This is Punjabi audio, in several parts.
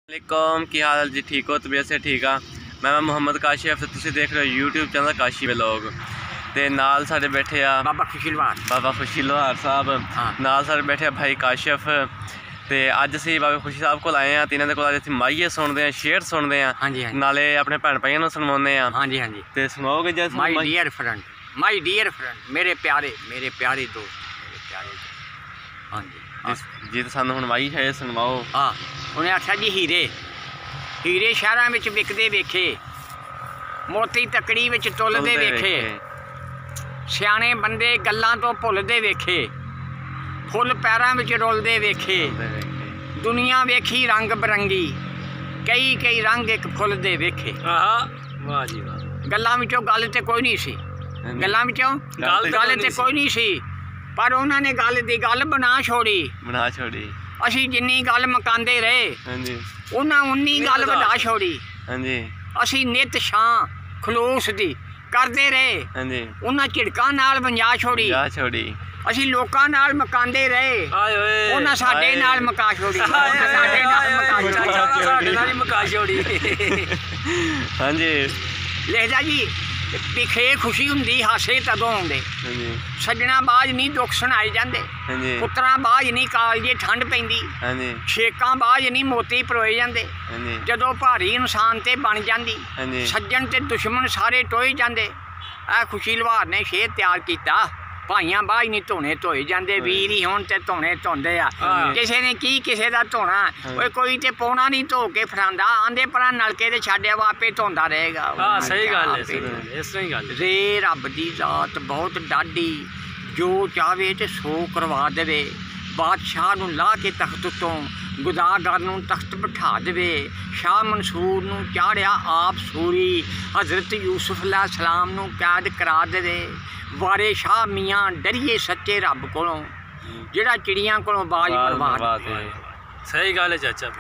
वालेकुम की हाल जी, ठीक हो? तबीयत से ठीक आ। मैं मुहम्मद काशिफ, तुसीं देख रहे हो यूट्यूब चैनल काशी व्लॉग। ते नाल साडे बैठे आ बाबा खुशी लोहार साहब, नाल साडे बैठे आ भाई काशिफ। ते अज असीं बाबा खुशी साहब कोल आए हैं ते इन्हां दे कोल असीं माहिए सुनदे हैं, शेर सुनदे हैं, नाले अपने भैन भाइयों नूं सुनवाउने आ। ते सुनाओगे जैसे माय डियर फ्रेंड, मेरे प्यारे दोस्त, मेरे प्यारे दोस्त। हाँ जी तो सानूं हुण माही शायद सुनवाओ। हाँ, उन्हें आख्या जी हीरे शहरां विच विकदे वेखे, मोती तकड़ी विच तुलदे वेखे, सियाणे बंदे गल्लां तो भुलदे वेखे, फुल पैरां विच रुलदे वेखे, दुनिया वेखी रंग बरंगी, कई रंग एक फुल दे वेखे। वाह जी वाह। गल्लां विचों गल ते कोई नहीं सी, गल्लां विचों गल ते कोई नहीं सी, पर उन्हां ने गल दी गल बना छोड़ी। असी जिन्नी गल मकांदे रहे उन्हां उन्नी गल वधा छोड़ी। असी नित छां खलूस दी करदे रहे, उन्हां झिड़कां नाल वंजा छोड़ी। असी लोकां नाल मकांदे रहे, उन्हां साडे नाल मका छोड़ी। हाँ जी लिखदा जी, पिखे खुशी हुंदी हासे तदों आउंदे, सज्जणा बाज नहीं दुख सुनाए जांदे, पुत्तरां बाज नहीं कालजे ठंड पैंदी, छेकां बाज नहीं मोती परोए जांदे, जदों भारी इंसान ते बन जांदी, सज्जन ते दुश्मन सारे टोए जांदे। आ खुशी लोहार ने शेर तैयार कीता, भाइयां बाज नहीं धोने धोए जांदे, वीर ही होण ते धोने धोंदे आ। किसे ने की किसे दा धोना, कोई ते पौना नहीं धो के फड़ांदा, आंदे परा नलके ते छड्डिया वा आपे धोंदा रहेगा। सही गल है। रे रब दी जात बहुत डाडी, जो चाहे ते सो करवा देवे, बादशाह नूं ला के तख्त तो गुदागर नूं तख्त बिठा देवे, शाह मंसूर नूं चाढ़िया आप सूरी, हज़रत यूसुफ अलैहिस्सलाम नूं कैद करा देवे, वारे शाह मियाँ डरिए सच्चे रब कोलों, जिहड़ा चिड़ियां कोलों बाज बर्बाद। सही गल है चाचा।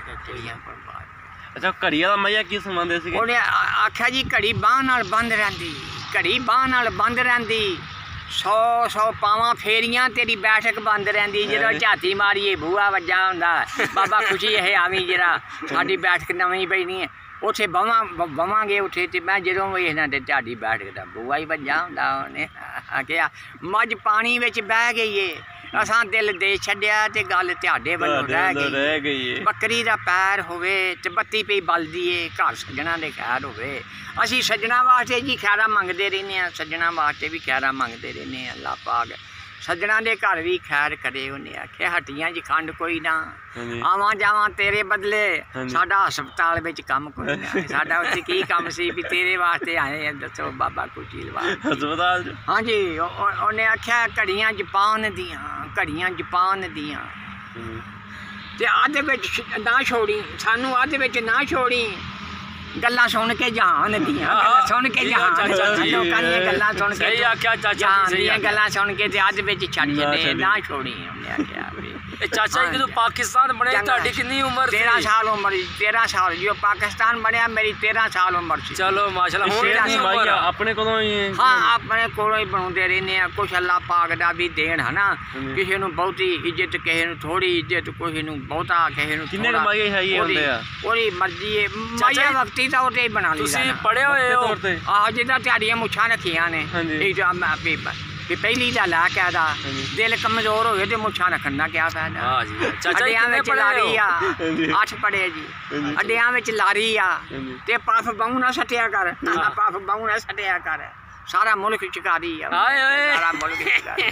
अच्छा, घड़ी वाला मैया की सुनांदे सी? उन्हें आख्या जी घड़ी बांह नाल बंद रहिंदी, घड़ी बांह नाल बंद रहिंदी, 100 पावां फेरियां तेरी बैठक बंद रहिंदी, जदों झाती मारीए बूहा वज्जा हुंदा, बाबा खुशी है आवी जरा साडी बैठक नवीं पैनी है, उत्थे बवांगे उत्थे ते मैं जदों वेखना ते तुहाडी बैठक दा बूहा ही वज्जा हुंदा। उन्हें आख्या मझ पानी विच बह गई है, असां दिल दे छड्डिया ते गल तुहाडे वल्लों रह गई। बकरी दा पैर होवे ते बत्ती पई बलदी है, घर सज्जणा दे खैर होवे। असी सज्जणा वास्ते जी खैरा मंगदे रहने आ, सज्जणा वास्ते भी खैरा मंगदे रहने आ। अल्लाह पाक सज्जणा दे घर भी खैर करे। उन्हें आख्या हट्टियां च खंड कोई ना, आवां जावां तेरे बदले, साडा हस्पताल विच कम कोई ना, साडा उत्थे की कम सी भी तेरे वास्ते आए हैं, दसो बाबा खुशी लोहार। हाँ जी, उन्हें आख्या घड़ियां जापान दियां ते अध विच ना छोड़ी, सानू अध विच ना छोड़ी, गल्लां सुन के जहान दियां, सुन के जहान लोकां दियां गल्लां सुन के जहान दियां गल्लां सुन के ते अध विच छड्ड छड्डे, ना छोड़ी। उन्हें आख्या चाचा जी, पाकिस्तान बने तुहाडी कितनी उम्र? 13 साल उम्र, 13 साल जो पाकिस्तान बनया मेरी 13 साल उम्र सी। चलो माशाल्लाह, अपने कोलों ही? हाँ, अपने कोलों ही बनाते रहने आ। कुछ अल्लाह पाक दा भी देन है ना, किसी नूं बहुती इज्जत, किसी नूं थोड़ी इज्जत, किसी नूं बहुता, किसी नूं थोड़ा, ओदी मर्जी है। माया वक्ती ता ओते ही बना ली। तुसीं पढ़े होए हो? आहो, जिद्दां तुहाडियां मुछां रखियां ने, पहली दा लै कहदा दिल कमजोर होए ते मुछां रखन दा क्या फायदा। अड्डियां विच लारी आ, 8 पढ़े जी, अड्डियां विच लारी आ ते पफ बाहू ना सटिया कर, पफ बाहू ना सटिया कर, सारा मुल्क शिकारी आ, सारा मुल्क शिकारी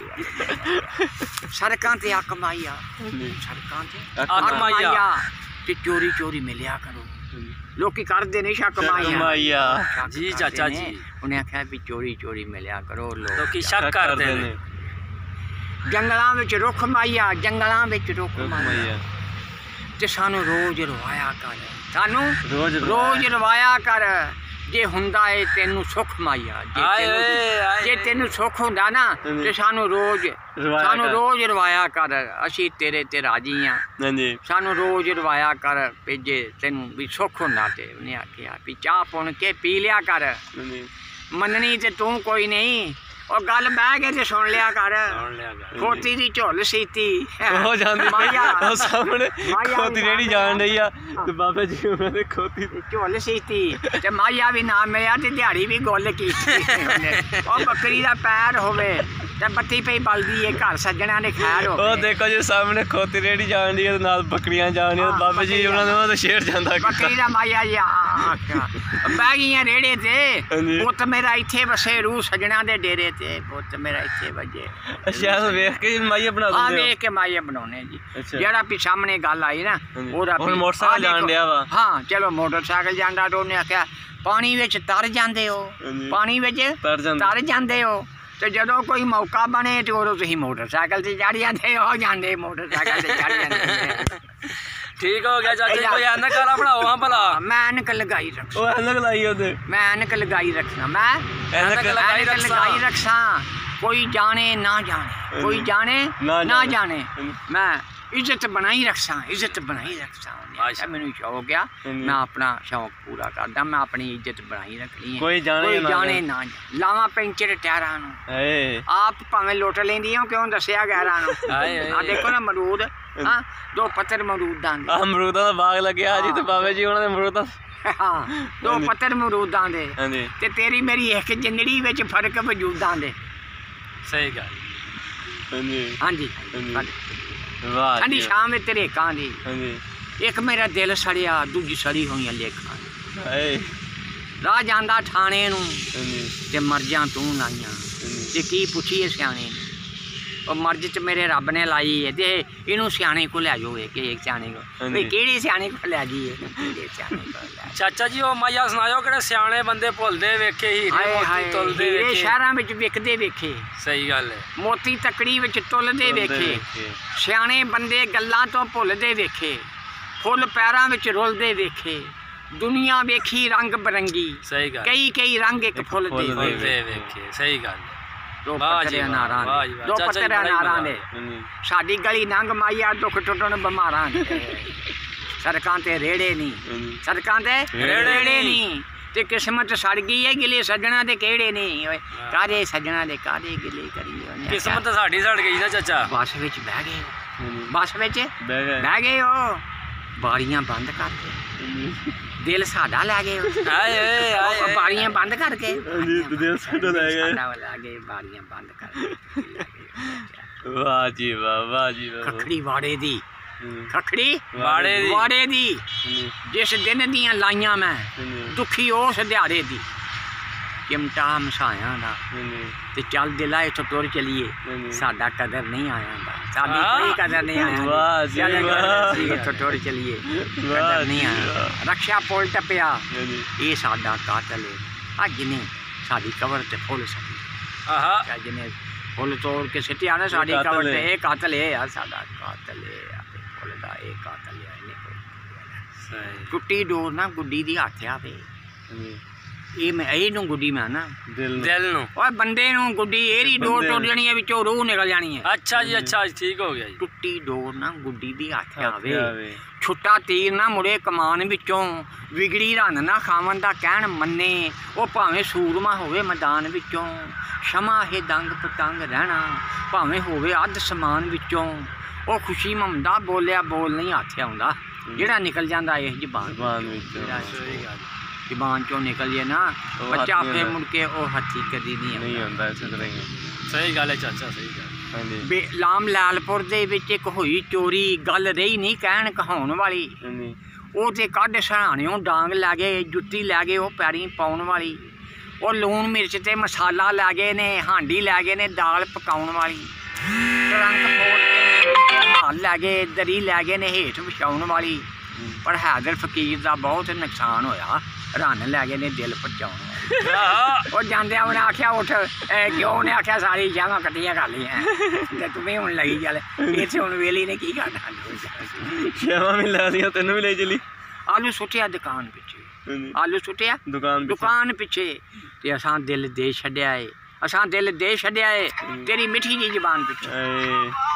आ। सड़कां ते हक माइया, सड़कां ते हक माइया ते चोरी चोरी मिलिया करो, लोकी करदे नहीं शक माइया जी चाचा जी। उन्हें आख्या भी चोरी चोरी मिलिया करो, लोकी शक करदे ने। जंगलां विच रुख माइया, जंगलां विच रुख माइया ते सानू रोज रवाया कर, सानू रोज रवाया कर, जे हुंदा है तेनू सुख माइया, जे तेनू सुख हुंदा ना ते सानू रोज रवाया कर, असी तेरे ते राजी हाँ, सानू रोज रवाया कर, जे तेनू भी सुख हुंदा ते। उन्हें आख्या भी चाह पुन के पी लिया कर, मननी ते तू कोई नहीं, ਉਹ ਗੱਲ ਬਹਿ ਕੇ ਤੇ ਸੁਣ ਲਿਆ ਕਰ ਖੋਤੀ ਦੀ ਝੁੱਲ ਸੀਤੀ ਹੋ ਜਾਂਦੀ ਮਾਇਆ ਉਹ ਸਾਹਮਣੇ ਮਾਇਆ ਖੋਤੀ ਵੀ ਰੇੜੀ ਜਾਣ ਰਹੀ ਆ ਤੇ ਬਾਬਾ ਜੀ ਉਹਨਾਂ ਦੇ ਖੋਤੀ ਝੁੱਲ ਸੀਤੀ ਤੇ ਮਾਇਆ ਵੀ ਨਾ ਮਿਲਿਆ ਤੇ ਦਿਹਾੜੀ ਵੀ ਗੁੱਲ ਕੀਤੀ ਉਹਨੇ। ਉਹ ਬੱਕਰੀ ਦਾ ਪੈਰ ਹੋਵੇ ਤੇ ਬੱਤੀ ਪਈ ਬਲਦੀ ਏ ਘਰ ਸੱਜਣਾ ਦੇ ਖੈਰ ਉਹ ਹੋਵੇ ਦੇਖੋ ਜੀ ਸਾਹਮਣੇ ਖੋਤੀ ਰੇੜੀ ਜਾਣ ਦੀ ਤੇ ਨਾਲ ਬੱਕਰੀਆਂ ਜਾਣੀਆਂ ਹਾਂ, ਬਾਬਾ ਜੀ ਉਹਨਾਂ ਦੇ ਉਹਨਾਂ ਦਾ ਸ਼ੇਰ ਜਾਂਦਾ ਬੱਕਰੀ ਦਾ ਮਾਇਆ ਜੀ ਆਖਿਆ ਬਹਿ ਗਈਆਂ ਰੇੜੇ ਤੇ ਹਾਂਜੀ। ਪੁੱਤ ਮੇਰਾ ਇੱਥੇ ਵਸੇ ਰੂ ਸੱਜਣਾ ਦੇ ਡੇਰੇ ਤੇ ਪੁੱਤ ਮੇਰਾ ਇੱਥੇ ਵਜੇ ਅੱਛਾ ਵੇਖ ਕੇ ਮਾਈਆ ਬਣਾ ਆ ਦਿੰਦੇ ਵੇਖ ਕੇ ਮਾਇਆ ਬਣਾਉਣੇ ਜੀ ਅੱਛਾ। ਜਿਹੜਾ ਵੀ ਸਾਹਮਣੇ ਗੱਲ ਆਈ ਨਾ ਹਾਂਜੀ। ਉਹਦਾ ਹੁਣ ਵੀ- ਮੋਟਰਸਾਈਕਲ ਆਹ ਦੇਖੋ। ਜਾਣ ਡਿਆ ਵਾ। ਹਾਂ ਚਲੋ ਮੋਟਰਸਾਈਕਲ ਜਾਂਦਾ ਤਾਂ ਉਹਨੇ ਆਖਿਆ ਪਾਣੀ ਵਿੱਚ ਤਰ ਜਾਂਦੇ ਹੋ ਹਾਂਜੀ। ਪਾਣੀ ਵਿੱਚ ਤਰ ਜਾਂਦੇ ਹੋ ਤੇ ਜਦੋਂ ਕੋਈ ਮੌਕਾ ਬਣੇ ਤੇ ਉਦੋਂ ਤੁਸੀਂ ਮੋਟਰਸਾਈਕਲ ਤੇ ਚੜ ਜਾਂਦੇ ਹੋ ਜਾਂਦੇ ਮੋਟਰਸਾਈਕਲ ਤੇ ਚੜ ਜਾਂਦੇ ਠੀਕ ਹੋ ਗਿਆ ਚਾਚਾ ਜੀ ਕੋਈ ਐਨਕ ਵਾਲਾ ਬਣਾਓ ਹਾਂ ਭਲਾ ਮੈਂ ਐਨਕ ਲਗਾਈ ਰੱਖਾਂ ਉਹ ਐਨਕ ਲਾਈ ਉਹਦੇ ਮੈਂ ਐਨਕ ਲਗਾਈ ਰੱਖਣਾ ਮੈਂ ਐਨਕ ਲਗਾਈ ਐਨਕ ਰੱਖਾਂ। ਲਗਾਈ ਰੱਖਾਂ ਕੋਈ ਜਾਣੇ ਨਾ ਜਾਣੇ ਕੋਈ ਜਾਣੇ ਨਾ ਨਾ ਜਾਣੇ। ਜਾਣੇ ਮੈਂ ਇੱਜ਼ਤ ਬਣਾਈ ਰੱਖਾਂ ਇੱਜ਼ਤ ਬਣਾਈ ਰੱਖਾਂ ਉਹਨੇ ਆਖਿਆ, ਮੈਨੂੰ ਸ਼ੌਕ ਆ ਮੈਂ ਆਪਣਾ ਸ਼ੌਕ ਪੂਰਾ ਕਰਦਾ ਮੈਂ ਆਪਣੀ ਇੱਜ਼ਤ ਬਣਾਈ ਰੱਖਣੀ ਹੈ ਕੋਈ ਜਾਣੇ ਕੋਈ ਨਾ ਜਾਣੇ ਨਾ ਜਾਣੇ। ਲਾਵਾਂ ਪੈਂਚਰ ਟਾਇਰਾਂ ਨੂੰ ਏ ਆਪ ਭਾਵੇਂ ਲੁੱਟ ਲੈਂਦੀਆਂ ਕਿਉਂ ਦੱਸਿਆ ਗੈਰਾਂ ਨੂੰ ਹਾਏ ਆ ਦੇਖੋ ਨਾ ਅਮਰੂਦ ਹਾਂ 2 ਪੱਤਰ ਅਮਰੂਦਾਂ ਦੇ ਅਮਰੂਦਾਂ ਦਾ ਬਾਗ ਲੱਗਿਆ ਜੀ ਤੇ ਬਾਬਾ ਜੀ ਉਹਨਾਂ ਦੇ ਅਮਰੂਦਾਂ ਹਾਂ 2 ਪੱਤਰ ਅਮਰੂਦਾਂ ਦੇ ਹਾਂਜੀ ਤੇ ਤੇਰੀ ਮੇਰੀ ਇੱਕ ਜਿੰਦੜੀ ਵਿੱਚ ਫਰਕ ਵਜੂਦਾਂ ਦੇ ਸਹੀ ਗੱਲ ਹਾਂਜੀ ਹਾਂਜੀ ਹਾਂਜੀ। ਵਾਹ ਠੰਡੀ ਜੀ ਸ਼ਾਮ ਵਿੱਚ ਤੇਰੇ ਕਾਂ ਦੀ ਹਾਂਜੀ ਇੱਕ ਮੇਰਾ ਦਿਲ ਸੜਿਆ ਦੂਜੀ ਸੜੀ ਹੋਈਆਂ ਲੇਖਾਂ ਏ ਰਾਹ ਜਾਂਦਾ ਥਾਣੇ ਨੂੰ ਹਾਂਜੀ ਤੇ ਮਰਜਾਂ ਤੂੰ ਲਾਈਆਂ ਤੇ ਕੀ ਪੁੱਛੀਏ ਸਿਆਣੇ ਨੇ ਉਹ ਮਰਜ਼ ਚ ਮੇਰੇ ਰੱਬ ਨੇ ਲਾਈ ਹੈ ਤੇ ਇਹਨੂੰ ਸਿਆਣੇ ਕੋ ਲੈ ਜਾਓ ਕਿ ਇੱਕ ਸਿਆਣੇ ਕੋ ਵੀ ਕਿਹੜੇ ਸਿਆਣੇ ਕੋ ਲੈ ਜਾਈਏ ਕਿਹੜੇ ਸਿਆਣੇ ਕੋ ਲੈ ਚਾਚਾ ਜੀ ਉਹ ਮਾਇਆ ਸੁਣਾਇਓ ਕਿਹੜੇ ਸਿਆਣੇ ਬੰਦੇ ਭੁੱਲਦੇ ਵੇਖੇ ਹੀਰੇ ਹਾਏ ਮੋਤੀ ਹਾਏ ਤੁਲਦੇ ਹੀਰੇ ਵੇਖੇ ਸ਼ਹਿਰਾਂ ਵਿੱਚ ਵਿਕਦੇ ਵੇਖੇ ਸਹੀ ਗੱਲ ਹੈ ਮੋਤੀ ਤਕੜੀ ਵਿੱਚ ਤੁਲਦੇ ਵੇਖੇ ਸਿਆਣੇ ਬੰਦੇ ਗੱਲਾਂ ਤੋਂ ਭੁੱਲਦੇ ਵੇਖੇ ਫੁੱਲ ਪੈਰਾਂ ਵਿੱਚ ਰੁਲਦੇ ਵੇਖੇ ਦੁਨੀਆ ਵੇਖੀ ਰੰਗ ਬਰੰਗੀ ਸਹੀ ਗੱਲ ਕਈ ਰੰਗ ਇੱਕ ਫੁੱਲ ਦੇ ਭੁੱਲਦੇ ਵੇਖੇ ਸਹੀ ਗੱਲ ਹੈ। ਦੋ ਵਾਹ ਜੀ ਪੱਤਰੇ ਵਾਹ, ਅਨਾਰਾਂ ਵਾਹ ਦੇ ਜੀ ਵਾਹ। ਦੋ ਚਾਚਾ ਜੀ ਪੱਤਰੇ ਬੜਾ ਹੀ ਅਨਾਰਾਂ ਮਜ਼ਾ ਦੇ ਹਾਂਜੀ ਸਾਡੀ ਗਲੀ ਨੰਗ ਮਾਈਆ ਦੁੱਖ ਟੁੱਟਣ ਬਿਮਾਰਾਂ ਦੇ ਸੜਕਾਂ ਤੇ ਰੇੜੇ ਨਹੀਂ ਹਾਂਜੀ ਸੜਕਾਂ ਤੇ ਰੇੜੇ ਨਹੀਂ ਤੇ ਕਿਸਮਤ ਸੜ ਗਈ ਹੈ ਗਿਲੇ ਸੱਜਣਾ ਦੇ ਕਿਹੜੇ ਨਹੀਂ ਓਏ ਕਾਦੇ ਸੱਜਣਾ ਦੇ ਕਾਦੇ ਗਿਲੇ ਕਰੀ ਉਹਨੇ ਕਿਸਮਤ ਤਾਂ ਸਾਡੀ ਸੜ ਗਈ ਨਾ ਚਾਚਾ ਬੱਸ ਵਿੱਚ ਬਹਿ ਗਏ ਹਾਂਜੀ ਬੱਸ ਵਿੱਚ ਬਹਿ ਗਏ ਬਹਿ ਗਏ ਹੋ ਬਾਰੀਆਂ ਬੰਦ ਕਰਕੇ ਹਾਂਜੀ ਦਿਲ ਸਾਡਾ ਲੈ ਗਏ ਹੋ। ਹਾਏ ਓਏ ਹਾਏ ਉਹ ਬਾਰੀਆਂ ਬੰਦ ਕਰਕੇ ਹਾਂਜੀ ਦਿਲ ਸਾਡਾ ਲੈ ਗਏ ਸਾਡਾ ਲੈ ਗਏ ਬਾਰੀਆਂ ਬੰਦ ਕਰਕੇ ਵਾਹ ਜੀ ਵਾਹ ਜੀ ਵਾਹ ਖਖੜੀ ਵਾੜੇ ਦੀ ਹਾਂਜੀ ਖਖੜੀ ਵਾੜੇ ਦੀ। ਵਾੜੇ ਦੀ ਹਾਂਜੀ ਜਿਸ ਦਿਨ ਦੀਆਂ ਲਾਈਆਂ ਮੈਂ ਹਾਂਜੀ ਦੁਖੀ ਉਸ ਦਿਹਾੜੇ ਦੀ ਚਿਮਟਾ ਮਸਾਇਆ ਦਾ ਹਾਂਜੀ ਤੇ ਚੱਲ ਦਿਲਾ ਇੱਥੋਂ ਤੁਰ ਚਲੀਏ ਹਾਂਜੀ। ਸਾਡਾ ਕਦਰ ਨਹੀਂ ਆਇਆ ਦਾ ਸਾਡੀ ਵਾਹ। ਕੋਈ ਕਦਰ ਨਹੀਂ ਆਇਆ ਵਾਹ ਜੀ, ਚੱਲ ਵਾਹ। ਅਸੀਂ ਇੱਥੋਂ ਤੁਰ ਚਲੀਏ ਵਾਹ ਕਦਰ ਨਹੀਂ ਜੀ, ਆਇਆ ਵਾਹ। ਰਕਸ਼ਾ ਪੁਲ ਟੱਪਿਆ ਹਾਂਜੀ ਇਹ ਸਾਡਾ ਕਾਤਲ ਹੈ ਅੱਜ ਨੇ ਸਾਡੀ ਕਬਰ ਤੇ ਫੁੱਲ ਸਕੀ ਆਹਾ ਅੱਜ ਨੇ ਫੁੱਲ ਤੋੜ ਕੇ ਸਿੱਟਿਆ ਨਾ ਸਾਡੀ ਕਾਤਲ ਕਬਰ ਤੇ ਹੈ। ਇਹ ਕਾਤਲ ਹੈ ਯਾਰ ਸਾਡਾ ਕਾਤਲ ਹੈ ਆਪੇ ਫੁੱਲ ਦਾ ਇਹ ਕਾਤਲ ਹੈ ਇਹਨੇ ਕੋਈ ਸਹੀ ਟੁੱਟੀ ਡੋਰ ਨਾ ਗੁੱਡੀ ਦੀ ਹੱਥ ਆਵੇ ਹਾਂਜੀ ਇਹ ਮੈਂ ਇਹਨੂੰ ਗੁੱਡੀ ਮੈਂ ਨਾ ਦਿਲ ਦਿਲ ਨੂੰ ਓਏ ਬੰਦੇ ਨੂੰ ਗੁੱਡੀ ਇਹਦੀ ਡੋਰ ਬੰਦੇ ਟੁੱਟ ਨੂੰ। ਜਾਣੀ ਹੈ ਵਿੱਚੋਂ ਰੂਹ ਨਿਕਲ ਜਾਣੀ ਹੈ ਅੱਛਾ ਜੀ ਅੱਛਾ ਜੀ, ਠੀਕ ਹੋ ਗਿਆ ਜੀ ਟੁੱਟੀ ਡੋਰ ਨਾ ਗੁੱਡੀ ਦੀ ਹੱਥ ਆਵੇ ਆਵੇ ਛੁੱਟਾ ਤੀਰ ਨਾ ਮੁੜੇ ਕਮਾਨ ਵਿੱਚੋਂ ਵਿਗੜੀ ਰੰਨ ਨਾ ਖਾਵਨ ਦਾ ਕਹਿਣ ਮੰਨੇ ਉਹ ਭਾਵੇਂ ਸੂਰਮਾ ਹੋਵੇ ਮੈਦਾਨ ਵਿੱਚੋਂ ਸ਼ਮਾ ਇਹ ਦੰਗ ਪਤੰਗ ਰਹਿਣਾ ਭਾਵੇਂ ਹੋਵੇ ਅੱਧ ਸਮਾਨ ਵਿੱਚੋਂ ਉਹ ਖੁਸ਼ੀ ਮਮਦਾ ਬੋਲਿਆ ਬੋਲ ਨਹੀਂ ਹੱਥ ਆਉਂਦਾ ਜਿਹੜਾ ਨਿਕਲ ਜਾਂਦਾ ਇਸ ਜ਼ਬਾਨ ਜ਼ਬਾਨ ਵਿੱਚ ਜਿਹੜਾ ਸਹੀ ਗੱਲ ਜ਼ਬਾਨ ਚੋਂ ਨਿਕਲ ਜੇ ਨਾ ਉਹ ਬੱਚਾ ਹੱਥ ਫੇਰ ਨਹੀਂ ਮੁੜ ਕੇ ਉਹ ਹੱਥੀ ਕਦੀ ਨਹੀਂ ਨਹੀਂ ਆਉਂਦਾ ਹੁੰਦਾ ਇਸੇ ਤਰ੍ਹਾਂ ਹੀ ਸਹੀ ਗੱਲ ਹੈ ਚਾਚਾ ਸਹੀ ਗੱਲ ਹਾਂਜੀ ਲਾਮ ਲਾਲਪੁਰ ਦੇ ਵਿੱਚ ਇੱਕ ਹੋਈ ਚੋਰੀ ਗੱਲ ਰਹੀ ਨਹੀਂ ਕਹਿਣ ਕਹਾਉਣ ਵਾਲੀ ਹਾਂਜੀ ਉਹ ਤੇ ਕੱਢ ਸਹਾਣਿਓਂ ਡਾਂਗ ਲੈ ਗਏ ਜੁੱਤੀ ਲੈ ਗਏ ਉਹ ਪੈਰੀਂ ਪਾਉਣ ਵਾਲੀ ਉਹ ਲੂਣ ਮਿਰਚ ਤੇ ਮਸਾਲਾ ਲੈ ਗਏ ਨੇ ਹਾਂਡੀ ਲੈ ਗਏ ਨੇ ਦਾਲ ਪਕਾਉਣ ਵਾਲੀ ਟਰੰਕ ਫੋੜ ਕੇ ਮਾਲ ਲੈ ਗਏ ਦਰੀ ਲੈ ਗਏ ਨੇ ਹੇਠ ਵਿਛਾਉਣ ਵਾਲੀ ਪਰ ਹੈਦਰ ਫਕੀਰ ਦਾ ਬਹੁਤ ਨੁਕਸਾਨ ਹੋਇਆ ਰੰਨ ਲੈ ਗਏ ਨੇ ਦਿਲ ਪਰਚਾਉਣ ਵਾਲੀ ਆਹਾ ਉਹ ਜਾਂਦੇ ਉਹਨੇ ਆਖਿਆ ਉੱਠ ਕਿਉਂ ਉਹਨੇ ਆਖਿਆ ਸਾਰੀ ਜਗ੍ਹਾ ਕੱਟੀਆਂ ਕਰ ਲਈਆਂ ਤੇ ਤੂੰ ਵੀ ਹੁਣ ਲੱਗੀ ਚੱਲ ਇੱਥੇ ਹੁਣ ਵੇਲੀ ਨੇ ਕੀ ਕਰਨਾ ਸ਼ੇਵਾ ਵੀ ਲੈ ਲਿਆ ਤੈਨੂੰ ਵੀ ਲੈ ਚਲੀ ਆਲੂ ਸੁੱਟਿਆ ਦੁਕਾਨ ਪਿੱਛੇ ਹਾਂਜੀ ਆਲੂ ਸੁੱਟਿਆ ਦੁਕਾਨ ਦੁਕਾਨ ਪਿੱਛੇ ਤੇ ਅਸਾਂ ਦਿਲ ਦੇ ਛੱਡਿਆ ਏ ਅਸਾਂ ਦਿਲ ਦੇ ਛੱਡਿਆ ਏ ਤੇਰੀ ਮਿੱਠੀ ਜੀ ਜ਼ਬਾਨ ਪਿੱਛੇ ਏ